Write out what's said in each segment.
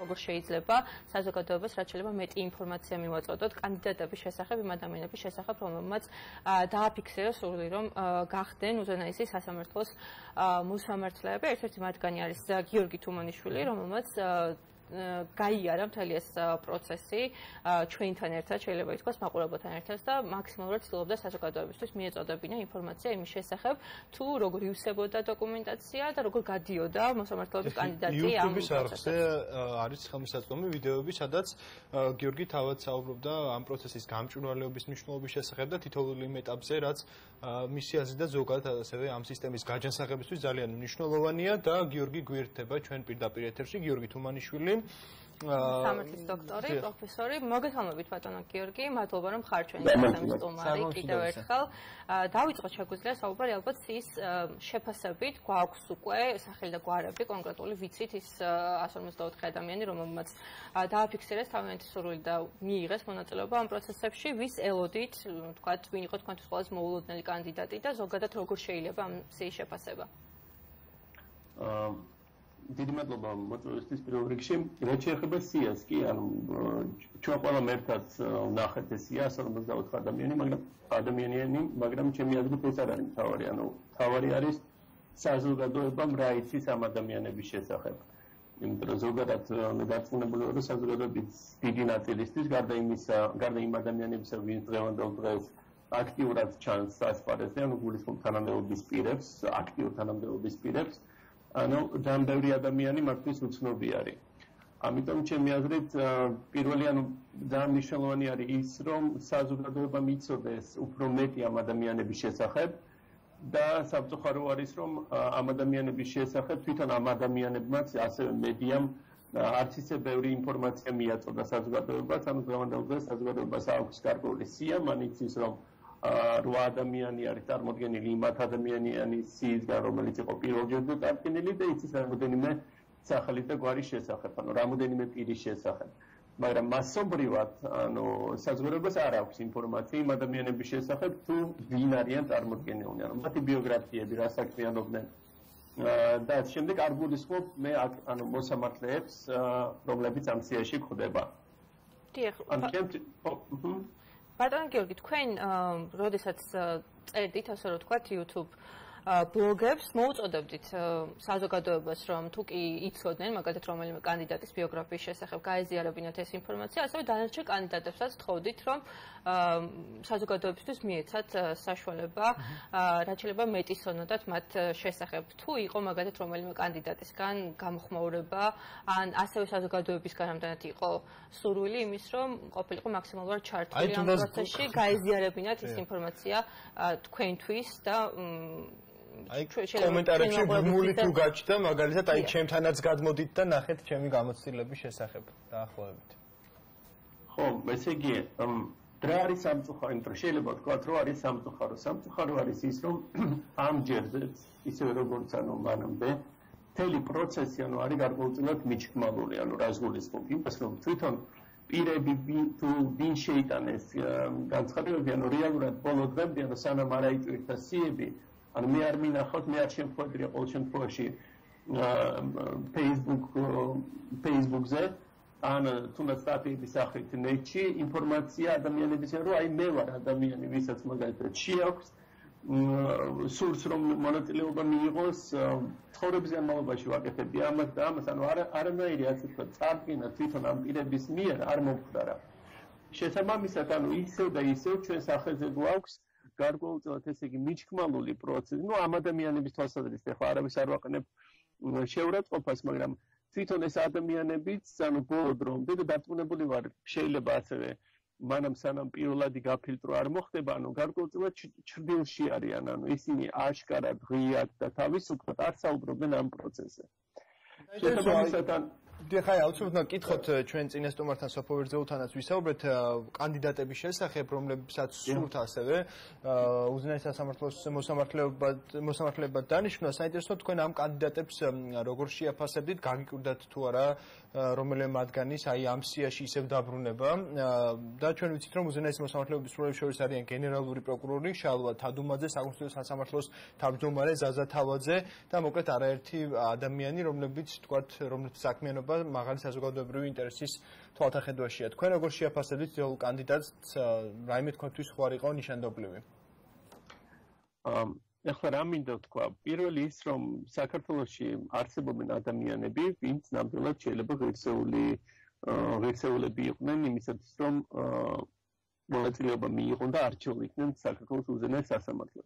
როგორ შეიძლება საზოგადოებას რაც შეიძლება მეტი ინფორმაცია მივაწოდოთ კანდიდატების შესახებ, იმ ადამიანების შესახებ, რომელმაც დააფიქსირა სურვილი, რომ გახდნენ უზენაესი სასამართლოს მოსამართლეები. ერთ-ერთი მათგანი არის გიორგი თუმანიშვილი, რომელმაც გაიარა მთელი ეს პროცესი ჩვენთან ერთად, შეიძლება ითქვას, მაყურებელთან ერთად და მაქსიმალურად ცდილობდა საზოგადოებისთვის მიეწოდებინა ინფორმაცია იმის შესახებ, თუ როგორ ივსებოდა დოკუმენტაცია და როგორ გადიოდა მოსამართლეობის კანდიდატი ამ YouTube-ის არხზე არის ხელმისაწვდომი ვიდეოები, სადაც გიორგი თავად საუბრობდა ამ პროცესის გამჭვირვალეობის მნიშვნელობის შესახებ და თითოეულ იმ ეტაპზე, რაც მისი აზრით და ზოგადად ასევე ამ სისტემის გაჯანსაღებისთვის ძალიან მნიშვნელოვანია და გიორგი გვერდება ჩვენ პირდაპირ ეთერში, გიორგი თუმანიშვილი სამართლის დოქტორი, პროფესორი. მოგესალმებით ბატონო გიორგი, მადლობა რომ ხარ ჩვენი სასამართლოს სტუმარი კიდევ ერთხელ. დავიწყოთ შეგვიძლია საუბარი ალბათ ის შეფასებით, გვაქვს უკვე სახელი და გვარები, კონკრეტული ვიცით ის 154 ადამიანი, რომელმაც დააფიქსირეს თავიანთი სურვილი და მიიღეს მონაწილეობა ამ პროცესებში, ვის ელოდით, თქვათ, ვინ იყო თქვენთვის ყველაზე მოულოდნელი კანდიდატი და ზოგადად როგორ შეიძლება ამ სიის შეფასება? დიდი მადლობა მოწვევისთვის პირველ რიგში. რაც შეეხება სიას კი, ანუ ჩვენ ყველამ ერთად ვნახეთ ეს სია 154 ადამიანი, მაგრამ ჩემი აზრით ეს არ არის მთავარი, ანუ მთავარი არის საზოგადოებამ რა იცის ამ ადამიანების შესახებ. იმიტომ რომ ზოგადად მე დარწმუნებული ვარ, რომ საზოგადოების დიდი ნაწილისთვის გარდა იმ ადამიანებისა, ვინც დღევანდელ დღეს აქტიურად ჩანს ასპარეზზე, ანუ გულისხმობ თანამდებობის პირებს, აქტიურ თანამდებობის პირებს, ანუ ძალიან ბევრი ადამიანი მათთვის უცნობი არის. ამიტომ ჩემი აზრით პირველი ანუ ძალიან მნიშვნელოვანი არის ის, რომ საზოგადოება მიცოდეს უფრო მეტი ამ ადამიანების შესახებ და სამწუხარო არის, რომ ამ ადამიანების შესახებ თვითონ ამ ადამიანებმაც ასევე მედიამ არც ისე ბევრი ინფორმაცია მიაწოდა საზოგადოებას, ანუ დღევანდელ დღეს საზოგადოებას აქვს გარკვეული სია, მან იცის, რომ 8 ადამიანი არის წარმოდგენილი იმათ ადამიანიანის სიისგან, რომელიც იყო პირველჯერ დაწინილი და იცის რამოდენიმე სახელი და გვარის შესახებ, ანუ რამოდენიმე პირის შესახებ. მაგრამ მასობრივად, ანუ საზოგადოებას არ აქვს ინფორმაცია იმ ადამიანების შესახებ, თუ ვინ არიან წარმოდგენილნი, ანუ მათი ბიოგრაფიები, რა საქმიანობდნენ. და შემდეგ არ გულისხმობ მე ანუ მოსამართლეებს, რომლებიც ამ სიაში გვხვდება. ბატონო გიორგი, თქვენ როდესაც წერდით, ასე რომ ვთქვათ, YouTube ბლოგებს მოუწოდებდით საზოგადოებას, რომ თუ კი იცოდნენ, მაგალითად, რომელიმე კანდიდატის ბიოგრაფიის შესახებ გაეზიარებინათ ეს ინფორმაცია, ასევე დანარჩენ კანდიდატებსაც თხოვდით, რომ საზოგადოებისთვის მიეცათ საშუალება, რაც შეიძლება მეტისონოდათ მათ შესახებ. თუ იყო მაგალითად რომელიმე კანდიდატისგან გამოხმაურება, ან ასევე საზოგადოებისგან ამდენად იყო სურვილი იმის, რომ ყოფილიყო მაქსიმალურად ჩართული ამ პროცესში, გაეზიარებინათ ეს ინფორმაცია თქვენთვის და კომენტარებში გმული თუ გაჩნდა, მაგალითად, აი ჩემთანაც გადმოდით და ნახეთ ჩემი გამოცდილების შესახებ დაახლოებით. ხო, ესე იგი, რა არის სამწუხარო, იმიტომ შეიძლება ვთქვათ, რომ არის სამწუხარო. სამწუხარო არის ის, რომ ამჯერადაც, ისევე როგორც ანუ მანამდე, მთელი პროცესი ანუ არის გარკვეულწილად მიჩქმალული, ანუ რას გულისხმობ? იმას, რომ თვითონ პირები თუ ვინ შეიტანეს განცხადებები, ანუ რეალურად ბოლო დღემდე, ანუ სანამ არ აიწვირთა სიები, ანუ მე არ მინახავთ, მე არ შემხვედრია ყოველ შემთხვევაში Facebook-ზე, ან თუნდაც სტატიების სახით ნეტში ინფორმაცია ადამიანების, რომ აი მე ვარ ადამიანი, ვისაც მაგალითად შეაქვს სურს რომ მონაწილეობა მიიღოს ცხოვრების განმავლობაში ვაკეთებდი ამას და ამას, ანუ არანაირი ასე ვთქვათ, წარდგენა თვითონ ამ პირების მიერ არ მომხდარა. შესაბამისად, ანუ ისევ და ისევ ჩვენ სახელზე გვაქვს გარკვეულწილად ესე იგი მიჩქმალული პროცესი. ნუ ამ ადამიანების თვალსაზრისით ახლა არავის არ ვაყენებ შეურაცხყოფას, მაგრამ თვითონ ეს ადამიანებიც ანუ ბოლო დრომდე და დარწმუნებული ვარ, შეიძლება ასევე მანამ სანამ პირველადი გაფილტრო არ მოხდება, ანუ გარკვეულწილად ჩრდილში არიან, ანუ ისინი აშკარად ღიად და თავისუფლად არ საუბრობენ ამ პროცესზე. ხაი აუცილებლად კითხოთ ჩვენ წინასწარმეტთან სოფოვერძეულთანაც ვისაუბრეთ კანდიდატების შესახებ, რომლებსაც სურთ ასევე უზენაეს სასამართლოს მოსამართლეებად დანიშნვა. საინტერესოა თქვენ ამ კანდიდატებს როგორ შეაფასებდით, გაგიკვირდათ თუ არა რომელიმე მათგანის აი ამ სიაში ისევ დაბრუნება და ჩვენ ვიცით რომ უზენაეს მოსამართლეობის სრულების შორის არიან გენერალური პროკურორი შალვა თადუმაძე, საკონსტიტუციო სასამართლოს თავმჯდომარე ზაზა თავაძე და მოკლედ არაერთი ადამიანი, რომლებიც თქვათ, რომლებიც საქმიანობა განვითარება მაღალი საზოგადოებრივი ინტერესის თვალთახედვაშია. თქვენ როგორ შეაფასებთ ძველ კანდიდატს, რაიმე თქვენთვის ხო არ იყო ნიშანდობლივი? ეხლა რა მინდა თქვა, პირველი ის რომ საქართველოში არსებობენ ადამიანები, ვინც ნამდვილად შეიძლება ღირსეულები იყვნენ იმისათვის, რომ მონაწილეობა მიიღონ და არჩეულიყვნენ საქართველოს უზენაეს სასამართლოს.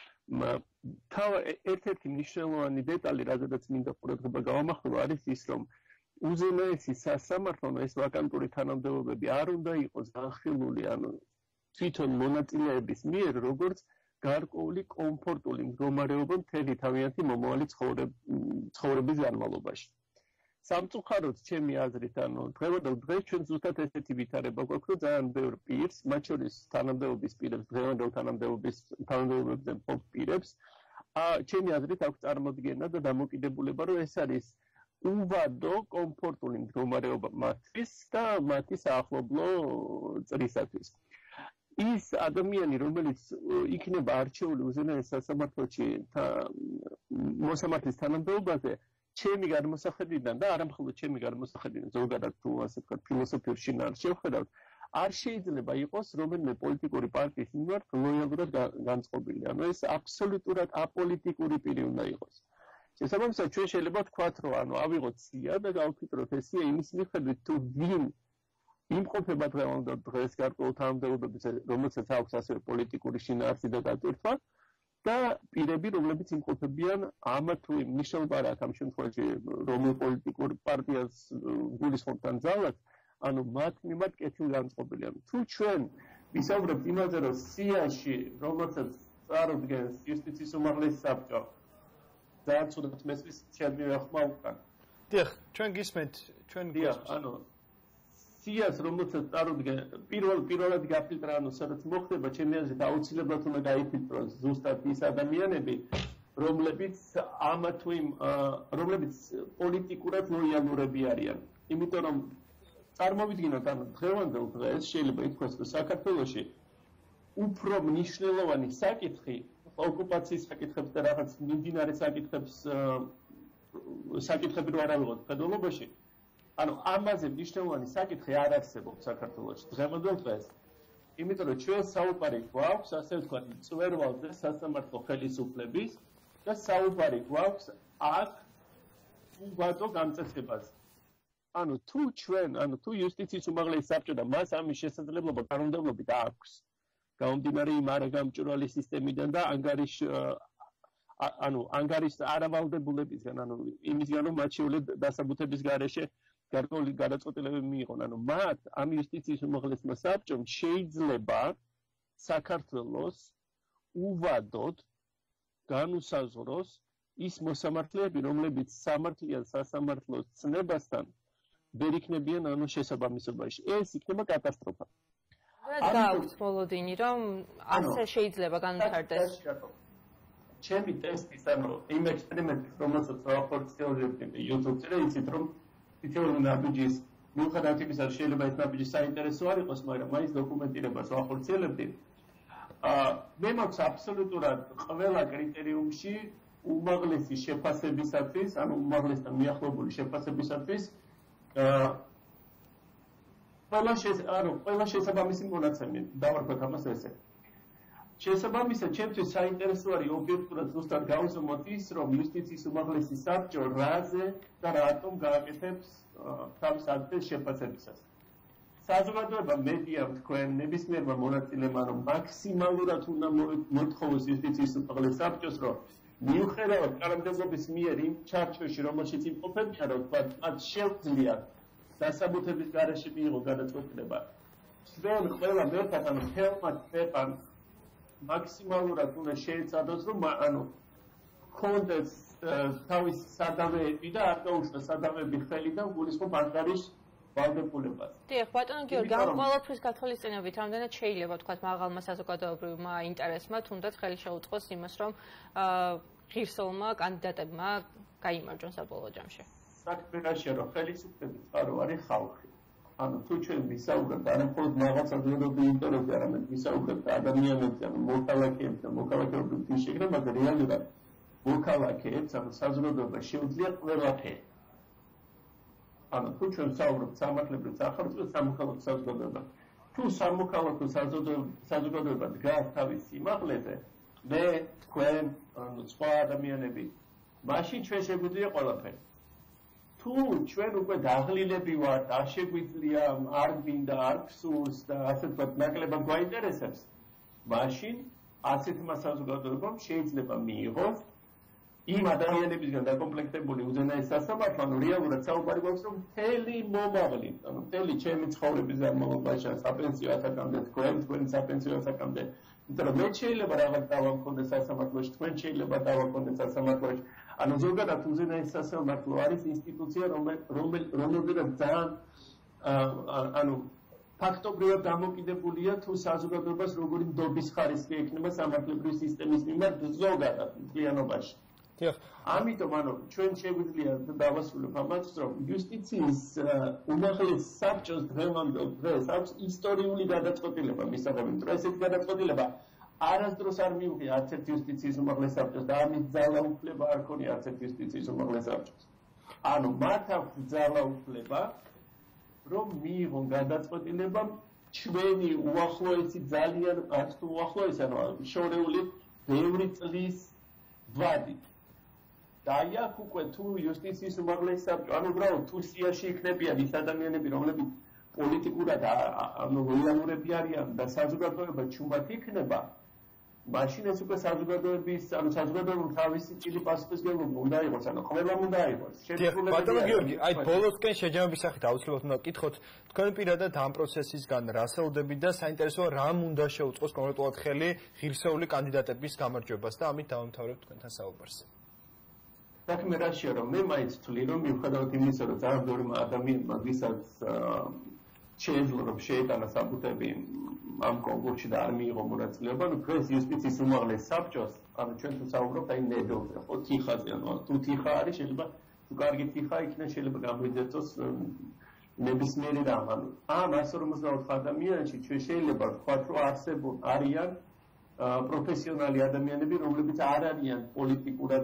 ერთ-ერთი მნიშვნელოვანი დეტალი, რადგანაც მინდა ყურადღება გავამახვილო, არის ის, რომ უზენაესი სასამართლო ეს ვაკანტური თანამდებობები არ უნდა იყოს განხილული, ანუ თვითონ მონაწილეების მიერ, როგორც გარკვეული კომფორტული მდგომარეობა მთელი თავიანთი მომავალი ცხოვრების განმავლობაში. სამწუხაროდ, ჩემი აზრით, ანუ დღეს ჩვენ ზუსტად ესეთი ვითარება გვაქვს, რომ ძალიან ბევრ პირს, მათ შორის თანამდებობის პირებს, დღევანდელ თანამდებობებზე მყოფ პირებს, ჩემი აზრით აქვს წარმოდგენა და დამოკიდებულება, რომ ეს არის უვადო კომფორტული მდგომარეობა მათთვის და მათი საახლობლო წრისათვის. ის ადამიანი, რომელიც იქნება არჩეული უზენაეს სასამართლოში მოსამართლის თანამდებობაზე, ჩემი გადმოსახედიდან და არა მხოლოდ ჩემი გადმოსახედიდან, ზოგადად თუ ასე ვთქვათ, ფილოსოფიურ შინაარსს შევხედავთ, არ შეიძლება იყოს რომელიმე პოლიტიკური პარტიის მიმართ ლოიალურად განწყობილი. ანუ ეს აბსოლუტურად აპოლიტიკური პირი უნდა იყოს. შესაბამისად, ჩვენ შეიძლება ვთქვათ, რომ ანუ ავიღოთ სია და გავფიქროთ ეს სია იმის მიხედვით, თუ ვინ იმყოფება დღეს გარკვეულ თანამდებობებზე, რომელსაც აქვს ასევე პოლიტიკური შინაარსი და დატვირთვა და პირები, რომლებიც იმყოფებიან ამა თუ იმ მნიშვნელობა არ აქვს ამ შემთხვევაში რომელ პოლიტიკურ პარტიას გულისხმობთ ან ძალას, ანუ მათ მიმართ კეთილგანწყობილი. თუ ჩვენ ვისაუბრებთ იმაზე, რომ სიაში, რომელსაც წარუდგენს იუსტიციის უმაღლესი საბჭო, ძალიან ცუდად მესმის შემიძლია ხმა უკან. დიახ, ჩვენ გისმენთ, ანუ სიას, რომელსაც წარუდგენ, პირველად გაფილტრა, ანუ სადაც მოხდება, ჩემი აზრით, აუცილებლად უნდა გაიფილტროს ზუსტად ის ადამიანები, რომლებიც ამა თუ იმ რომლებიც პოლიტიკურად ლოიალურები არიან. იმიტომ რომ წარმოვიდგინოთ, ანუ დღევანდელ დღეს შეიძლება ითქვას, რომ საქართველოში უფრო მნიშვნელოვანი საკითხი ოკუპაციის საკითხებს და რაღაც მიმდინარე საკითხები რო არ ავიღოთ ფედერალობაში, ანუ ამაზე მნიშვნელოვანი საკითხი არ არსებობს საქართველოში დღევანდელ დღეს. იმიტომ რომ ჩვენ საუბარი გვაქვს, ასე ვთქვათ, მწვერვალზე სასამართლო ხელისუფლების და საუბარი გვაქვს აქ უბადო გამწესებაზე. ანუ თუ იუსტიციის უმაღლესი საბჭო და მას ამის შესაძლებლობა კანონმდებლობით აქვს, გამომდინარე იმ არაგამჭვირვალე სისტემიდან და ანგარის არავალდებულებისგან, ანუ იმისგან, რომ მათ შეუძლიათ დასაბუთების გარეშე გარკვეული გადაწყვეტილებები მიიღონ. ანუ მათ ამ იუსტიციის უმაღლესმა საბჭომ შეიძლება საქართველოს უვადოდ განუსაზღვროს ის მოსამართლეები, რომლებიც სამართლიან სასამართლოს ცნებასთან ვერ იქნებიან ანუ შესაბამისობაში. ეს იქნება კატასტროფა. გააქვთ მოლოდინი, რომ ასე შეიძლება განვითარდეს. ჩემი ტესტის, ანუ იმ ექსპერიმენტის, რომელსაც ვახორციელებდი YouTube-ზე, იცით რომ თითოეული ნაბიჯის მიუხედავად იმისა, რომ შეიძლება ეს ნაბიჯი საინტერესო არ იყოს, მაგრამ მაინც დოკუმენტირებას ვახორციელებდი. მე მაქვს აბსოლუტურად ყველა კრიტერიუმში უმაღლესი შეფასებისათვის, ანუ უმაღლესთან მიახლოებული შეფასებისათვის ყველა შესაბამისი მონაცემი დავარქვათ ამას ესე. შესაბამისად, ჩემთვის საინტერესო არის ობიექტურად ზუსტად გავზომოთ ის, რომ იუსტიციის უმაღლესი საბჭო რაზე და რატომ გააკეთებს თავის ადგილს შეფასებისას. საზოგადოება მედია თქვენ ნებისმიერმა მონაწილემა, რომ მაქსიმალურად უნდა მოთხოვოს იუსტიციის უმაღლეს საბჭოს, რომ მიუხედავად კანონმდებლობის მიერ იმ ჩარჩოში, რომელშიც იმყოფებიან, რომ თქვა, მათ შეუძლიათ დასაბუთების გარეშე მიიღო გადაწყვეტილება. ჩვენ ყველა მერქად, ანუ ხელმა ქვეყანამ მაქსიმალურად უნდა შეეცადოს, რომ ანუ კონდეს თავის სადავეები და არ გაუშვას სადავეები ხელიდან გულისხმობ ანგარის ვალდებულებას. დიახ, ბატონო გიორგი, ამ ყველაფრის გათვალისწინებით რამდენად შეიძლება თქვა მაღალმა საზოგადოებრივმა ინტერესმა თუნდაც ხელი შეუწყოს იმას, რომ ღირსეულმა კანდიდატებმა გაიმარჯვონ საბოლოო ჯამში. საქმე რაშია, რომ ხელისუფლების წყარო არის ხალხი. ანუ თუ ჩვენ ვისაუბრებთ არა მხოლოდ მაღალ საზოგადოებრივ ინტერესზე, არამედ ვისაუბრებთ ადამიანებზე, ანუ მოქალაქეებზე, მოქალაქეობის შეგრებაზე, რეალურად მოქალაქეებს, ანუ საზოგადოება შეუძლია ყველაფერი. ანუ თუ ჩვენ საუბრობთ სამართლებრივ სახელმწიფო სამოქალაქო საზოგადოება თუ სამოქალაქო საზოგადოება დგას თავის სიმაღლეზე მე თქვენ ანუ სხვა ადამიანები მაშინ ჩვენ შეგვიძლია ყველაფერი თუ ჩვენ უკვე დაღლილები ვართ არ შეგვიძლია არ გვინდა არ გსურს და ასე ვთქვათ ნაკლებად გვაინტერესებს მაშინ ასეთმა საზოგადოებამ შეიძლება მიიღოს იმ ადამიანებისგან დაკომპლექტებული უზენაეს სასამართლო, ანუ რეალურად საუბარი გვაქვს, რომ მთელი მომავალი, ანუ მთელი ჩემი ცხოვრების განმავლობაში საპენსიო ასაკამდე, თქვენი საპენსიო ასაკამდე, იმიტომ რომ მე შეიძლება რაღაც დავა მქონდეს სასამართლოში, თქვენ შეიძლება დავა მქონდეს სასამართლოში, ანუ ზოგადად უზენაეს სასამართლო არის ინსტიტუცია, რომელზეც ძალიან ანუ ფაქტობრივად დამოკიდებულია თუ საზოგადოებას როგორი ნდობის ხარისხი ექნება სამართლებრივი სისტემის მიმართ ზოგადად მთლიანობაში. ამიტომ ანუ ჩვენ შეგვიძლია დავასრულოთ ამას რომ იუსტიციის უმაღლეს საბჭოს დღევანდელ დღეს აქვს ისტორიული გადაწყვეტილება მისაღები რომ ესეთი გადაწყვეტილება არასდროს არ მიუღია არც ერთ იუსტიციის უმაღლეს საბჭოს და ამის ძალაუფლება არ ქონია არც ერთ იუსტიციის უმაღლეს საბჭოს ანუ მათ აქვს ძალაუფლება რომ მიიღონ გადაწყვეტილება ჩვენი უახლოესი ძალიან არც თუ უახლოესი ანუ შორეული ბევრი წლის ვადით და აქ უკვე თუ იუსტიციის უმაღლესი საბჭო, ანუ უბრალოდ თუ სიაში იქნებიან ის ადამიანები, რომლებიც პოლიტიკურად ანუ ლოიალურები არიან და საზოგადოება ჩუმად იქნება, მაშინ ეს უკვე საზოგადოების, ანუ საზოგადოებამ თავისი წილი პასუხისმგებლობა უნდა იყოს, ანუ ყველამ უნდა იყოს. ბატონო გიორგი, აი ბოლოსკენ შეჯამების სახით აუცილებლად უნდა გკითხოთ, თქვენ პირადად ამ პროცესისგან რას ელოდებით და საინტერესოა რამ უნდა შეუწყოს კონკრეტულად ხელი ღირსეული კანდიდატების გამარჯვებას და ამით დავამთავრებთ თქვენთან საუბარს. საქმე რაშია რომ მე მაინც ვთვლი რომ მიუხედავად იმისა რომ ძალიან ბევრი ადამიანმა ვისაც შეეძლო რომ შეეტანა საბუთები ამ კონკურსში და არ მიიღო მონაწილეობა ანუ დღეს იუსტიციის უმაღლეს საბჭოს ანუ ჩვენ თუ საუბრობთ აი ნედელზე ხო თიხაზე ანუ თუ თიხა არის შეიძლება თუ კარგი თიხა იქნება შეიძლება გამოიძებოს ნებისმიერი რამ ანუ ამ 154 ადამიანში ჩვენ შეიძლება ვთქვათ რომ არიან პროფესიონალი ადამიანები, რომლებიც არ არიან პოლიტიკურად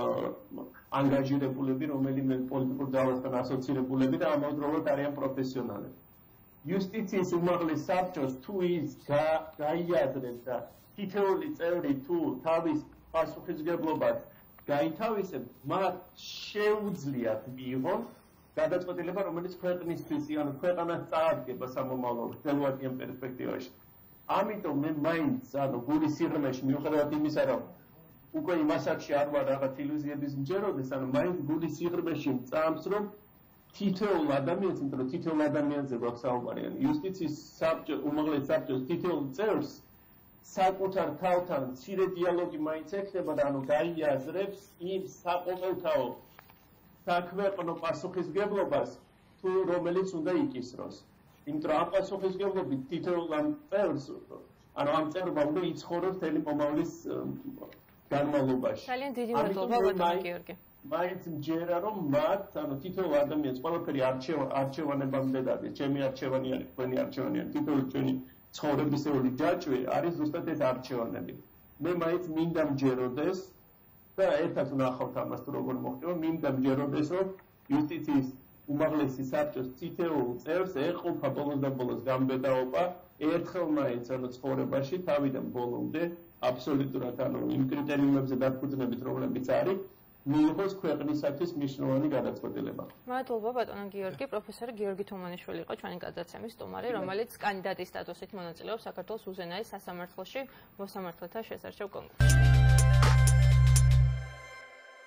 ანგაჟირებულები, რომელიმე პოლიტიკურ ძალასთან ასოცირებულები და ამავდროულად არიან პროფესიონალები. იუსტიციის უმაღლეს საბჭოს თუ ის გაიაზრებს და თითოეული წევრი თუ თავის პასუხისმგებლობას გაითავისებს, მათ შეუძლიათ მიიღონ გადაწყვეტილება, რომელიც ქვეყნისთვის, ანუ ქვეყანას წააგდება სამომავლო გრძელვადიან პერსპექტივაში. ამიტომ მე მაინც ანუ გულის სიღრმეში მიუხედავად იმისა რომ უკვე იმ ასაკში არ ვარ რაღაც ილუზიების მჯეროდეს ანუ მაინც გულის სიღრმეში წამს რომ თითოეულ ადამიანს იმიტომ რომ თითოეულ ადამიანზე გვაქვს საუბარი იუსტიციის საბჭო უმაღლეს საბჭოს თითოეულ წევრს საკუთარ თავთან მცირე დიალოგი მაინც ექნება და ანუ გაიაზრებს იმ საყოველთაო საქვეყნო პასუხისმგებლობას თუ რომელიც უნდა იკისროს იმიტომ რომ პასუხისმგებლობით თითოეულ ამ წევრს ანუ ამ წევრმა უნდა იცხოვროს მთელი მომავლის განმავლობაში. ძალიან დიდი მადლობა ბატონო გიორგი. მაინც მჯერა რომ მათ ანუ თითოეულ ადამიანს ყველაფერი არჩევანებამდე დადის. ჩემი არჩევანი არის, თქვენი არჩევანი არის, თითოეული ჩვენი ცხოვრებისეული ჯაჭვი არის ზუსტად ეს არჩევანები. მე მაინც მინდა მჯეროდეს და ერთად ვნახავთ ამას თუ როგორ მოხდება, მინდა მჯეროდეს რომ იუსტიციის უმაღლესი საბჭოს თითოეულ წევრს ეყოფა ბოლოს და ბოლოს გამბედაობა ერთხელ მაინც ანუ ცხოვრებაში თავიდან ბოლომდე აბსოლუტურად ანუ იმ კრიტერიუმებზე დაფუძნებით რომლებიც არის მიიღოს ქვეყნისათვის მნიშვნელოვანი გადაწყვეტილება. მადლობა ბატონო გიორგი, პროფესორი გიორგი თუმანიშვილი იყო ჩვენი გადაცემის სტუმარი, რომელიც კანდიდატის სტატუსით მონაწილეობს საქართველოს უზენაეს სასამართლოში მოსამართლეთა შესარჩევ კონკურსში.